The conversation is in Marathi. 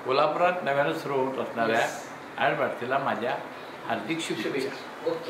कोल्हापुरात नव्यानं सुरू होत असणाऱ्या ॲड भारतीला माझ्या हार्दिक शुभेच्छा.